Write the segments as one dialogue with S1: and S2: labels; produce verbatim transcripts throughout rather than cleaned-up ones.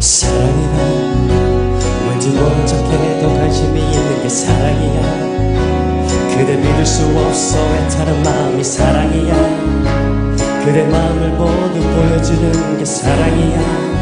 S1: 사랑이란 왠지 모른 척해도 관심이 있는 게 사랑이야. 그대 믿을 수 없어 애타는 마음이 사랑이야. 그대 마음을 모두 보여주는 게 사랑이야.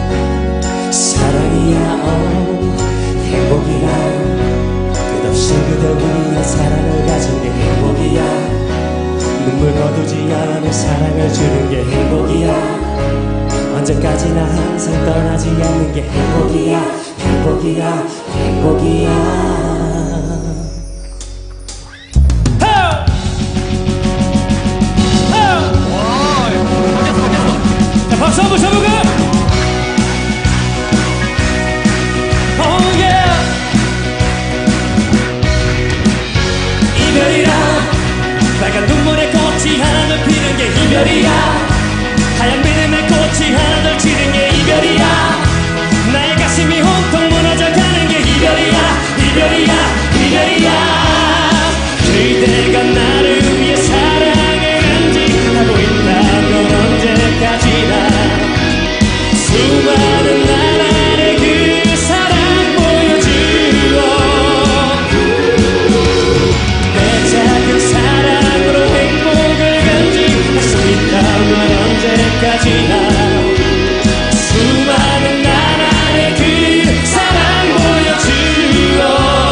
S1: 사랑이야 어, 행복이야. 끝없이 그대 위해 사랑을 가진 게 행복이야. 눈물 거두지 않으며 사랑을 주는 게 행복이야. 언제까지나 항상 떠나지 않는 게 행복이야. 행복이야 행복이야.
S2: 박수 한번 쳐보고! Oh yeah! 이별이란 빨간 눈물의 꽃이 하나둘 피는 게 이별이야. 하얀 믿음의 꽃이 하나둘 지는 게 이별이야. 나의 가슴이 온통 무너져가는 게 이별이야. 이별이야 이별이야. 그대가 나를 위해 사랑을 간직하고 있다면 언제까지나 수많은 나날의 그 사랑 보여주어 내 작은 사랑으로 행복을 간직할 수 있다면 언제까지나 수많은 나날의 그 사랑 보여주어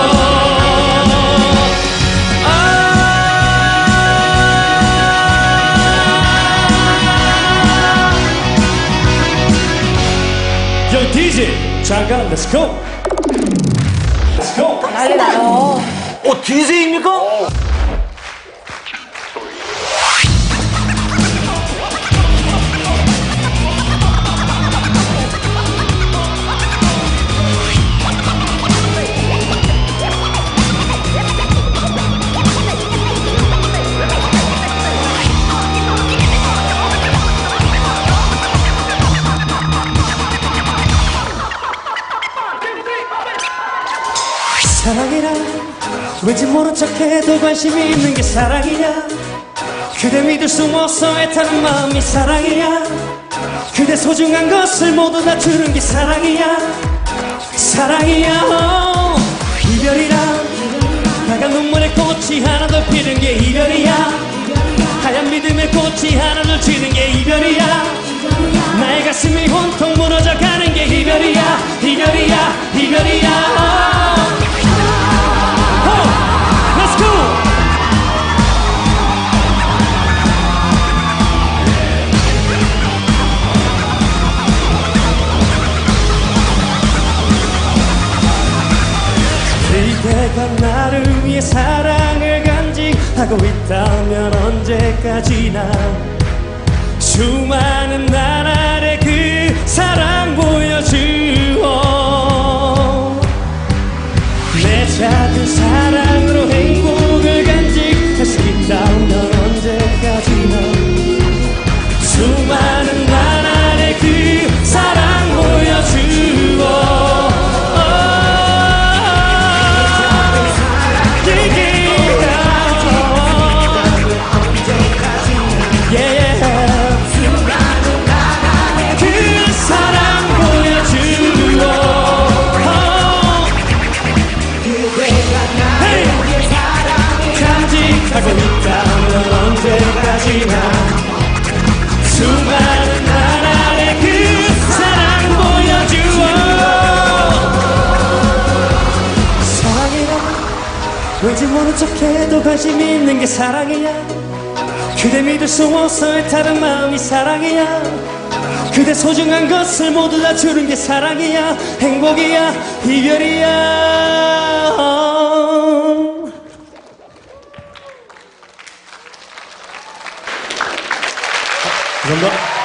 S2: 요 디제이 잠깐 렛츠 고! 렛츠 고!
S3: 난리 나요.
S2: 어 디제이입니까?
S1: 사랑이란 왠지 모른 척해도 관심이 있는 게 사랑이야. 그대 믿을 수 없어 애타는 마음이 사랑이야. 그대 소중한 것을 모두 다 주는 게 사랑이야. 사랑이야 어. 이별이란 빨간 눈물의 꽃이 하나 더 피는 게 이별이야. 하얀 믿음의 꽃이 하나 더 지는 게 이별이야. 나의 가슴이 온통 무너져가는 게 이별이야. 이별이야 이별이야 어. Let's go! 그대가 나를 위해 사랑을 간직하고 있다면 언제까지나 수많은 나날의 그 사랑 보여주어 내 작은 사랑으로 행복을 간직할 수 있다면 언제까지나 수많은 나날의 그 사랑 보여주어 하고 있다면 언제까지나 수많은 나날의 그 사랑 보여주어 사랑이란 왠지 모른 척해도 관심이 있는 게 사랑이야. 그대 믿을 수 없어 애타는 마음이 사랑이야. 그대 소중한 것을 모두 다 주는 게 사랑이야. 행복이야 이별이야. 감사합니다.